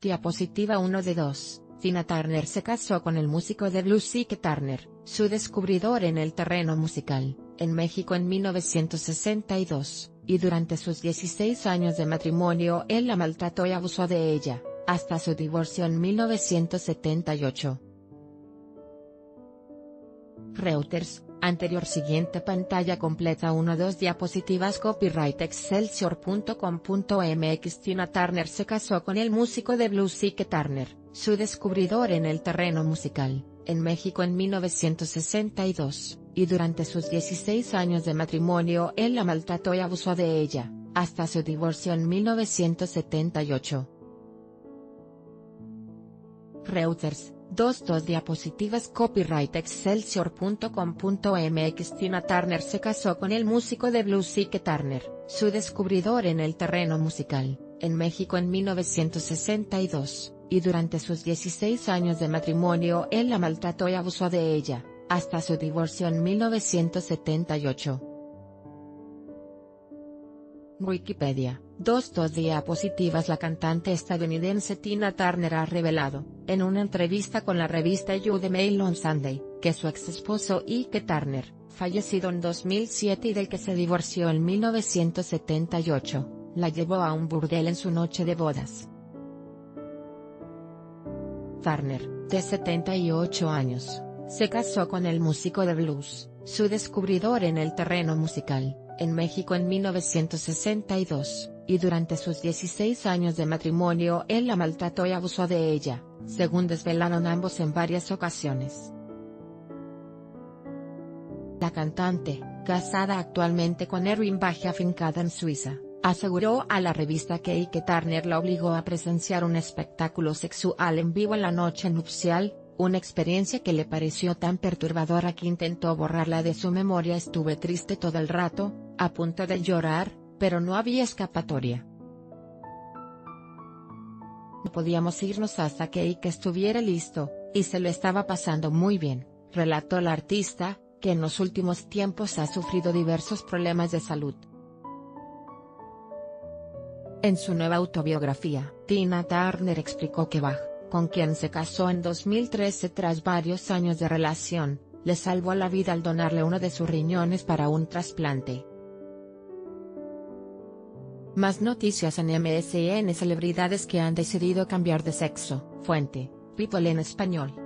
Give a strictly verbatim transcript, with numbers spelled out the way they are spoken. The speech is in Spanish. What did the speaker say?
Diapositiva uno de dos. Tina Turner se casó con el músico de blues Ike Turner, su descubridor en el terreno musical, en México en mil novecientos sesenta y dos, y durante sus dieciséis años de matrimonio él la maltrató y abusó de ella, hasta su divorcio en mil novecientos setenta y ocho. Reuters, anterior siguiente pantalla completa uno dos diapositivas copyright excelsior punto com punto mx. Tina Turner se casó con el músico de blues Ike Turner, su descubridor en el terreno musical, en México en mil novecientos sesenta y dos, y durante sus dieciséis años de matrimonio él la maltrató y abusó de ella, hasta su divorcio en mil novecientos setenta y ocho. Reuters, dos dos diapositivas copyright excelsior punto com punto mx. Tina Turner se casó con el músico de blues Ike Turner, su descubridor en el terreno musical, en México en mil novecientos sesenta y dos, y durante sus dieciséis años de matrimonio él la maltrató y abusó de ella, hasta su divorcio en mil novecientos setenta y ocho. Wikipedia, dos dos diapositivas. La cantante estadounidense Tina Turner ha revelado, en una entrevista con la revista You The Mail on Sunday, que su ex esposo Ike Turner, fallecido en dos mil siete y del que se divorció en mil novecientos setenta y ocho, la llevó a un burdel en su noche de bodas. Turner, de setenta y ocho años, se casó con el músico de blues, su descubridor en el terreno musical, en México en mil novecientos sesenta y dos, y durante sus dieciséis años de matrimonio él la maltrató y abusó de ella, según desvelaron ambos en varias ocasiones. La cantante, casada actualmente con Erwin Bach afincada en Suiza, aseguró a la revista que Ike Turner la obligó a presenciar un espectáculo sexual en vivo en la noche nupcial, una experiencia que le pareció tan perturbadora que intentó borrarla de su memoria. Estuve triste todo el rato, a punto de llorar, pero no había escapatoria. No podíamos irnos hasta que Ike estuviera listo, y se lo estaba pasando muy bien, relató la artista, que en los últimos tiempos ha sufrido diversos problemas de salud. En su nueva autobiografía, Tina Turner explicó que Bach, con quien se casó en dos mil trece tras varios años de relación, le salvó la vida al donarle uno de sus riñones para un trasplante. Más noticias en M S N. Celebridades que han decidido cambiar de sexo. Fuente, People en español.